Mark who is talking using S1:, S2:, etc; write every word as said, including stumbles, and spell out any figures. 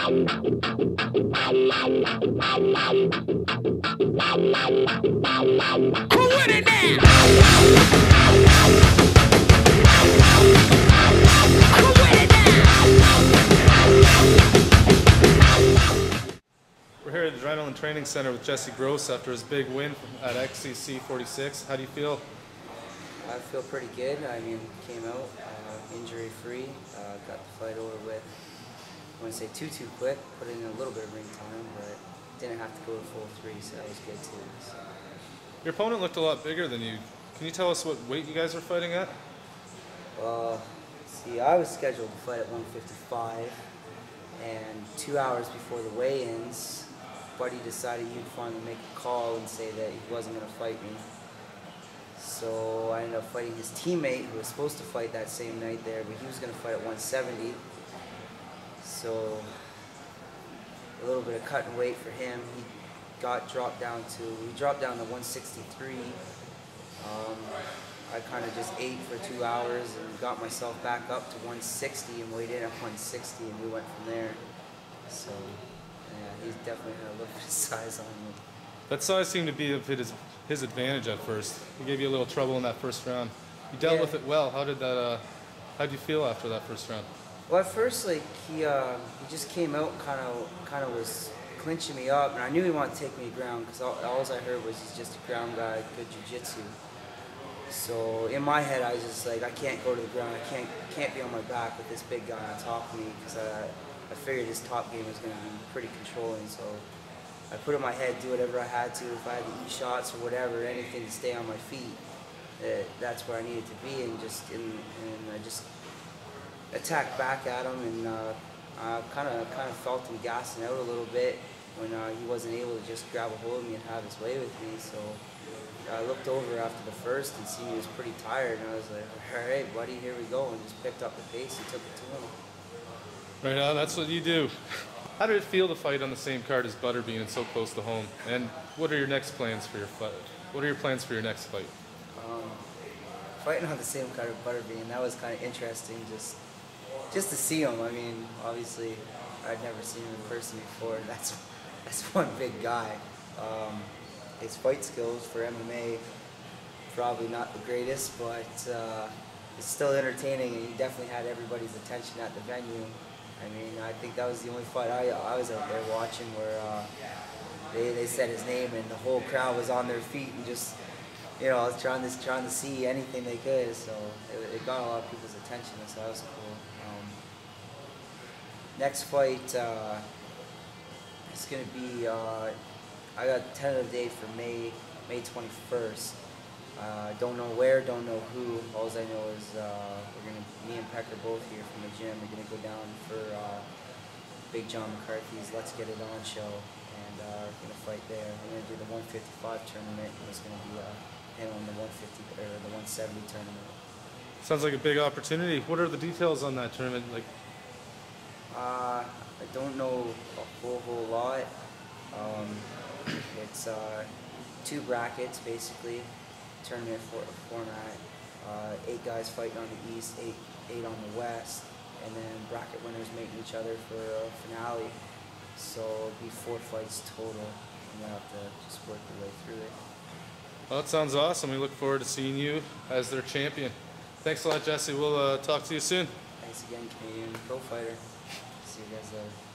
S1: Who with it now? Who with it now?
S2: We're here at the Adrenaline Training Center with Jesse Gross after his big win at X C C forty-six. How do you feel?
S3: I feel pretty good. I mean, came out uh, injury-free, uh, got the fight over with. I wouldn't say too too quick. Put in a little bit of ring time, but didn't have to go to full three, so that was good too. So.
S2: Your opponent looked a lot bigger than you. Can you tell us what weight you guys are fighting at?
S3: Well, see, I was scheduled to fight at one fifty-five, and two hours before the weigh-ins, Buddy decided he'd finally make a call and say that he wasn't going to fight me. So I ended up fighting his teammate who was supposed to fight that same night there, but he was going to fight at one seventy. So a little bit of cut and weight for him. He got dropped down to, he dropped down to one sixty-three. Um, I kind of just ate for two hours and got myself back up to one sixty and weighed in at one sixty, and we went from there. So yeah, he's definitely had a little bit of size on me.
S2: That size seemed to be his, his advantage at first. He gave you a little trouble in that first round. You dealt
S3: Yeah.
S2: with it well. How did that? Uh, how did you feel after that first round?
S3: Well, at first, like he, uh, he just came out, kind of, kind of was clinching me up, and I knew he wanted to take me to ground because all, all I heard was he's just a ground guy, good jiu-jitsu. So in my head, I was just like, I can't go to the ground. I can't, can't be on my back with this big guy on top of me because I, I figured his top game was going to be pretty controlling. So I put in my head, do whatever I had to. If I had to eat shots or whatever, anything to stay on my feet, uh, that's where I needed to be, and just and, and I just attacked back at him, and uh, I kind of kind of felt him gassing out a little bit when uh, he wasn't able to just grab a hold of me and have his way with me. So I looked over after the first and seen he was pretty tired, and I was like, all right, buddy, here we go, and just picked up the pace and took it to him.
S2: Right on, that's what you do. How did it feel to fight on the same card as Butterbean and so close to home? And what are your next plans for your fight? What are your plans for your next fight?
S3: Um, fighting on the same card as Butterbean, that was kind of interesting, just just to see him. I mean, obviously, I'd never seen him in person before. That's that's one big guy. Um, his fight skills for M M A, probably not the greatest, but uh, it's still entertaining, and he definitely had everybody's attention at the venue. I mean, I think that was the only fight I, I was out there watching where uh, they, they said his name and the whole crowd was on their feet and just, you know, I was trying to, trying to see anything they could, so it, it got a lot of people's attention, so that was cool. Um, next fight, uh, it's going to be, uh, I got a tentative date for May, May twenty-first. Uh, don't know where, don't know who. All I know is uh, we're gonna, me and Peck are both here from the gym. We're gonna go down for uh, Big John McCarthy's Let's Get It On show, and uh, we're gonna fight there. We're gonna do the one fifty-five tournament, and it's gonna be uh, handling the one fifty or the one seventy tournament.
S2: Sounds like a big opportunity. What are the details on that tournament? Like,
S3: uh, I don't know a whole whole lot. Um, it's uh, two brackets basically. Tournament for, format, uh, eight guys fighting on the east, eight eight on the west, and then bracket winners meeting each other for a finale. So it'll be four fights total, and we'll have to just work the way through it.
S2: well, that sounds awesome. We look forward to seeing you as their champion. Thanks a lot, Jesse. We'll uh, talk to you soon.
S3: Thanks again, Canadian Pro Fighter. See you guys later.